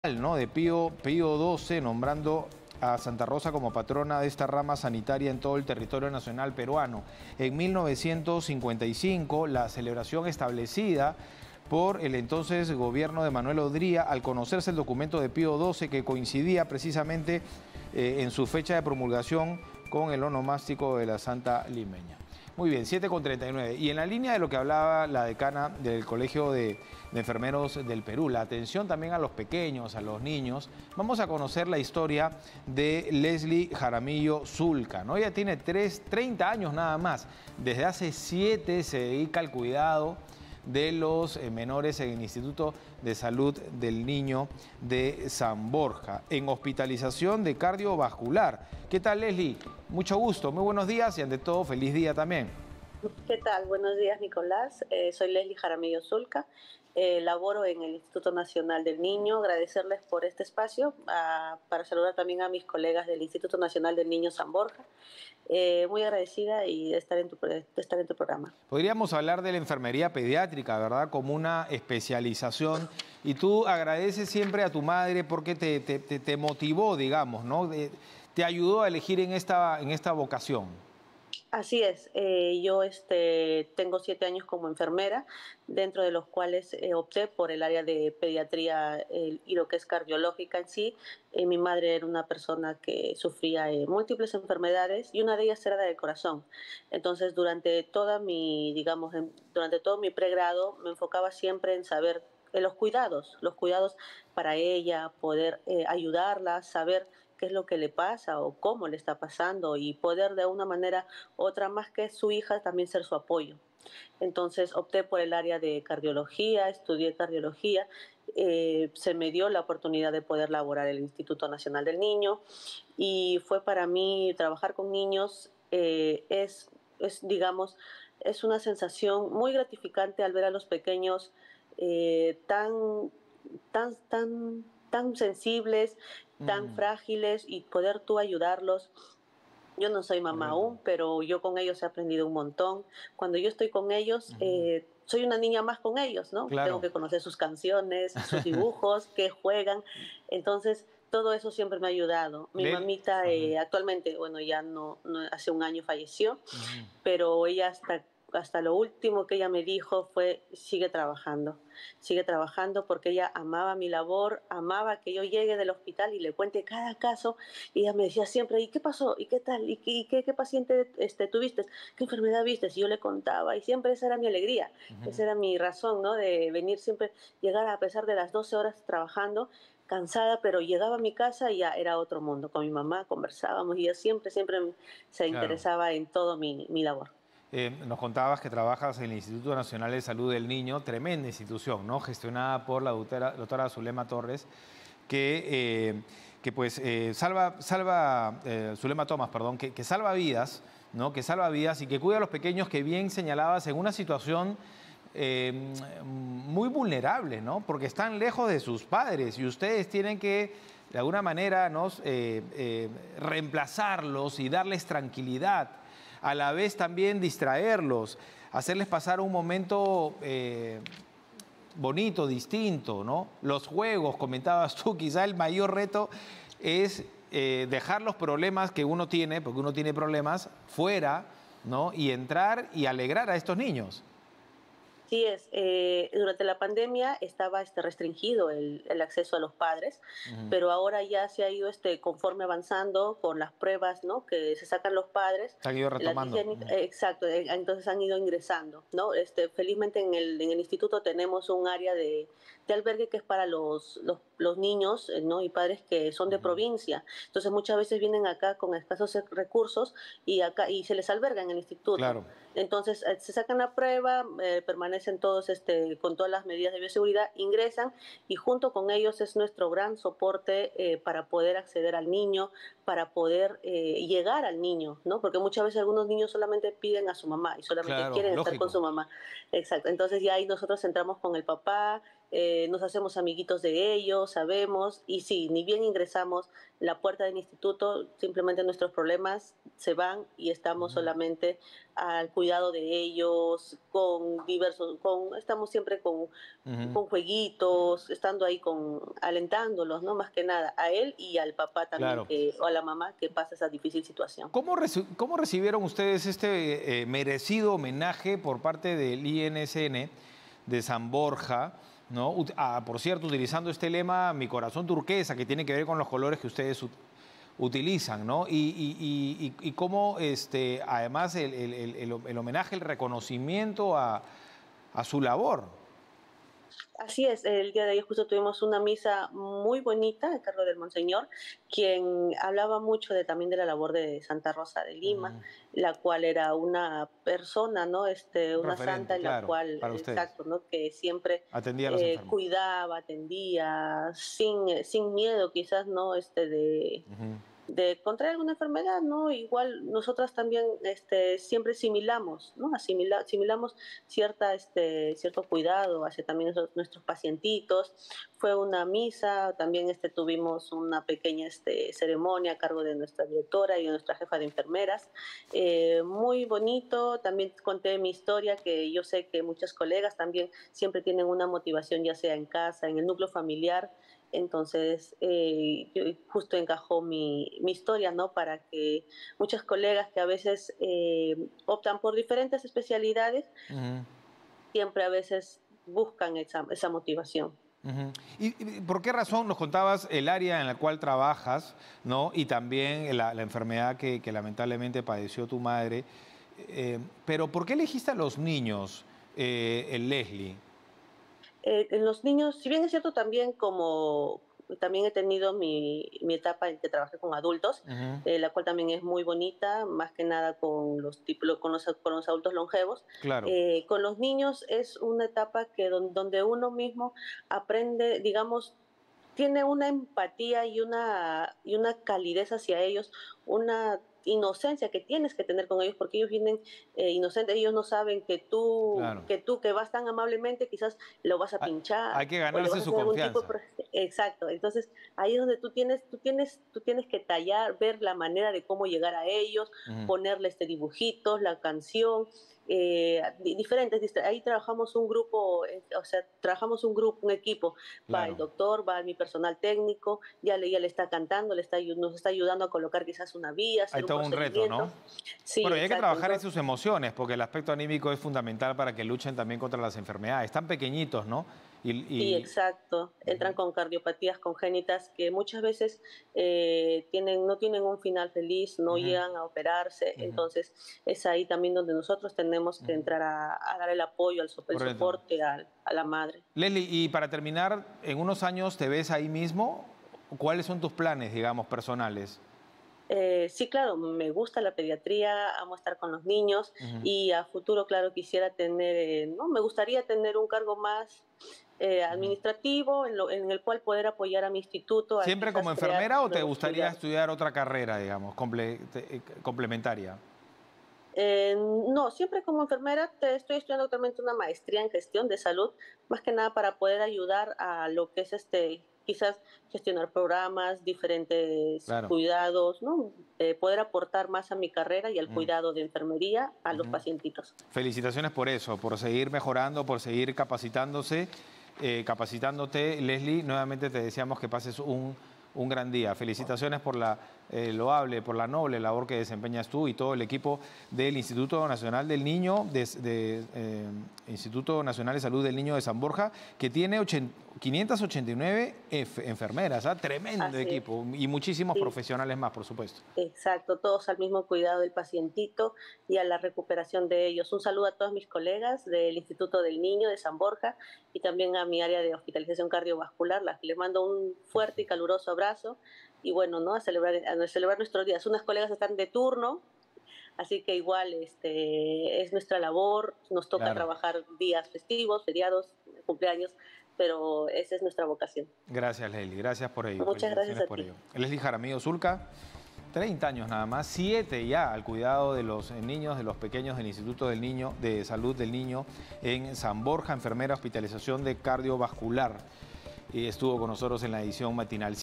¿no? De Pío XII, nombrando a Santa Rosa como patrona de esta rama sanitaria en todo el territorio nacional peruano. En 1955, la celebración establecida por el entonces gobierno de Manuel Odría, al conocerse el documento de Pío XII que coincidía precisamente en su fecha de promulgación con el onomástico de la Santa Limeña. Muy bien, 7:39. Y en la línea de lo que hablaba la decana del Colegio de Enfermeros del Perú, la atención también a los pequeños, a los niños, vamos a conocer la historia de Leslie Jaramillo Zulca, ¿no? Ella tiene 30 años nada más. Desde hace 7 se dedica al cuidado de los menores en el Instituto de Salud del Niño de San Borja, en hospitalización de cardiovascular. ¿Qué tal, Leslie? Mucho gusto, muy buenos días y ante todo, feliz día también. ¿Qué tal? Buenos días, Nicolás. Soy Leslie Jaramillo Zulca. Laboro en el Instituto Nacional del Niño. Agradecerles por este espacio, para saludar también a mis colegas del Instituto Nacional del Niño San Borja. Muy agradecida y de estar en tu programa. Podríamos hablar de la enfermería pediátrica, ¿verdad? Como una especialización. Y tú agradeces siempre a tu madre porque te motivó, digamos, ¿no? Te ayudó a elegir en esta vocación. Así es, yo tengo 7 años como enfermera, dentro de los cuales opté por el área de pediatría y lo que es cardiológica en sí. Mi madre era una persona que sufría múltiples enfermedades y una de ellas era la del corazón. Entonces, durante durante todo mi pregrado me enfocaba siempre en saber los cuidados para ella, poder ayudarla, saber qué es lo que le pasa o cómo le está pasando y poder de una manera u otra, más que su hija, también ser su apoyo. Entonces opté por el área de cardiología, estudié cardiología, se me dio la oportunidad de poder laborar en el Instituto Nacional del Niño y fue para mí trabajar con niños, digamos, es una sensación muy gratificante al ver a los pequeños tan sensibles, tan frágiles y poder tú ayudarlos. Yo no soy mamá Correcto. aún, pero yo con ellos he aprendido un montón. Cuando yo estoy con ellos, soy una niña más con ellos, ¿no? Tengo Claro. que conocer sus canciones, sus dibujos, qué juegan. Entonces, todo eso siempre me ha ayudado. Mi mamita Ajá. actualmente, bueno, ya hace un año falleció, Ujú. pero ella hasta lo último que ella me dijo fue, sigue trabajando porque ella amaba mi labor, amaba que yo llegue del hospital y le cuente cada caso, y ella me decía siempre, ¿y qué pasó? ¿Y qué tal? ¿Y qué paciente tuviste? ¿Qué enfermedad viste? Y yo le contaba, y siempre esa era mi alegría, esa era mi razón, ¿no? De venir siempre, llegar a pesar de las 12 horas trabajando, cansada, pero llegaba a mi casa y ya era otro mundo. Con mi mamá conversábamos y ella siempre se Claro. interesaba en todo mi labor. Nos contabas que trabajas en el Instituto Nacional de Salud del Niño, tremenda institución, ¿no? Gestionada por la doctora Zulema Torres, que pues Zulema Tomás, perdón, que salva vidas, ¿no? Que salva vidas y que cuida a los pequeños, que bien señalabas, en una situación muy vulnerable, ¿no? Porque están lejos de sus padres y ustedes tienen que, de alguna manera, ¿no? Reemplazarlos y darles tranquilidad, a la vez también distraerlos, hacerles pasar un momento bonito, distinto, ¿no? Los juegos, comentabas tú, quizá el mayor reto es dejar los problemas que uno tiene, porque uno tiene problemas, fuera, ¿no? Y entrar y alegrar a estos niños. Sí es, durante la pandemia estaba restringido el acceso a los padres, Ujú. pero ahora ya se ha ido conforme avanzando con las pruebas, ¿no? Que se sacan los padres, Se han ido las retomando. Ujú. exacto, entonces han ido ingresando, ¿no? Felizmente en el instituto tenemos un área de albergue que es para los niños, ¿no? Y padres que son de Ujú. provincia. Entonces muchas veces vienen acá con escasos recursos y se les alberga en el instituto. Claro. Entonces se sacan la prueba, permanecen todos con todas las medidas de bioseguridad, ingresan y junto con ellos es nuestro gran soporte para poder acceder al niño, para poder llegar al niño, ¿no? Porque muchas veces algunos niños solamente piden a su mamá y solamente Claro, quieren estar con lógico. su mamá. Exacto. Entonces ya ahí nosotros entramos con el papá, nos hacemos amiguitos de ellos, sabemos, y sí, ni bien ingresamos la puerta del instituto, simplemente nuestros problemas se van y estamos Ujú. solamente al cuidado de ellos, estamos siempre Ujú. con jueguitos, estando ahí alentándolos, ¿no? Más que nada, a él y al papá también, Claro. o a la mamá que pasa esa difícil situación. ¿Cómo recibieron ustedes este merecido homenaje por parte del INSN de San Borja? ¿No? Por cierto, utilizando este lema, mi corazón turquesa, que tiene que ver con los colores que ustedes utilizan, ¿no? Y cómo, además, el homenaje, el reconocimiento a su labor. Así es, el día de ayer justo tuvimos una misa muy bonita a cargo del Monseñor, quien hablaba mucho también de la labor de Santa Rosa de Lima, Ujú. la cual era una persona, ¿no? Un Una santa referente, en la claro, cual, para ustedes. exacto, ¿no? Que siempre Atendía a los enfermos. cuidaba, atendía, sin miedo quizás, ¿no? Ujú. De contraer alguna enfermedad, ¿no? Igual nosotras también siempre asimilamos, ¿no? Asimilamos cierto cuidado hacia también nuestros pacientitos. Fue una misa, también tuvimos una pequeña ceremonia a cargo de nuestra directora y de nuestra jefa de enfermeras. Muy bonito, también conté mi historia, que yo sé que muchos colegas también siempre tienen una motivación, ya sea en casa, en el núcleo familiar, entonces, justo encajó mi historia, ¿no? Para que muchos colegas que a veces optan por diferentes especialidades, Ujú. siempre a veces buscan esa motivación. Ujú. ¿Y por qué razón nos contabas el área en la cual trabajas, ¿no? Y también la enfermedad que lamentablemente padeció tu madre? Pero ¿por qué elegiste a los niños, el Leslie? En los niños, si bien es cierto también como también he tenido mi etapa en que trabajé con adultos, Ujú. la cual también es muy bonita, más que nada con los adultos longevos. Claro. Con los niños es una etapa donde uno mismo aprende, digamos, tiene una empatía y una calidez hacia ellos, una inocencia que tienes que tener con ellos, porque ellos vienen inocentes, ellos no saben Claro. que vas tan amablemente, quizás lo vas a Hay, hay pinchar que o le vas ganarse a su hacer algún tipo confianza. exacto. Entonces, ahí es donde tú tienes que tallar, ver la manera de cómo llegar a ellos, Ujú. ponerles dibujitos, la canción, diferentes. Ahí trabajamos un grupo, o sea, trabajamos un grupo, un equipo. Va el Claro. doctor, va mi personal técnico, ya le está cantando, nos está ayudando a colocar quizás una vía, Hay hacer un todo un reto, procedimiento. ¿no? Sí, Bueno, y hay que exacto. trabajar en Entonces, sus emociones, porque el aspecto anímico es fundamental para que luchen también contra las enfermedades. Están pequeñitos, ¿no? Y, sí, y- exacto. Entran Ujú, con cardiopatías congénitas que muchas veces no tienen un final feliz, no ujú, llegan a operarse. ujú, Entonces, es ahí también donde nosotros tenemos que ujú. entrar a dar el apoyo, el Correcto. soporte a la madre. Leslie, y para terminar, ¿en unos años te ves ahí mismo? ¿Cuáles son tus planes, digamos, personales? Sí, claro, me gusta la pediatría, amo estar con los niños Ujú. y a futuro, claro, quisiera tener, ¿no? Me gustaría tener un cargo más Ujú. administrativo en el cual poder apoyar a mi instituto a ¿Siempre como quizás crear enfermera o te nuevos gustaría cuidados. estudiar otra carrera, digamos, complementaria? No, siempre como enfermera estoy estudiando actualmente una maestría en gestión de salud, más que nada para poder ayudar a lo que es quizás gestionar programas, diferentes Claro. cuidados, ¿no? Poder aportar más a mi carrera y al Mm, cuidado de enfermería a los ujú. pacientitos. Felicitaciones por eso, por seguir mejorando, por seguir capacitándote. Leslie, nuevamente te deseamos que pases un gran día. Felicitaciones por la loable, por la noble labor que desempeñas tú y todo el equipo del Instituto Nacional del Niño, Instituto Nacional de Salud del Niño de San Borja, que tiene 589 enfermeras, ¿ah? Tremendo Así es, equipo y muchísimos sí. profesionales más, por supuesto. Exacto, todos al mismo cuidado del pacientito y a la recuperación de ellos. Un saludo a todos mis colegas del Instituto del Niño de San Borja y también a mi área de hospitalización cardiovascular, las que les mando un fuerte y caluroso abrazo y bueno, ¿no? A celebrar nuestros días. Unas colegas están de turno, así que igual es nuestra labor, nos toca Claro. trabajar días festivos, feriados, cumpleaños, pero esa es nuestra vocación. Gracias, Leslie. Gracias por ello. Muchas gracias Felicitaciones a por ti. ello. Leslie Jaramillo Zulca, 30 años nada más, 7 ya al cuidado de los niños, de los pequeños del Instituto del Niño, de Salud del Niño en San Borja, enfermera, hospitalización de cardiovascular. Y estuvo con nosotros en la edición matinal.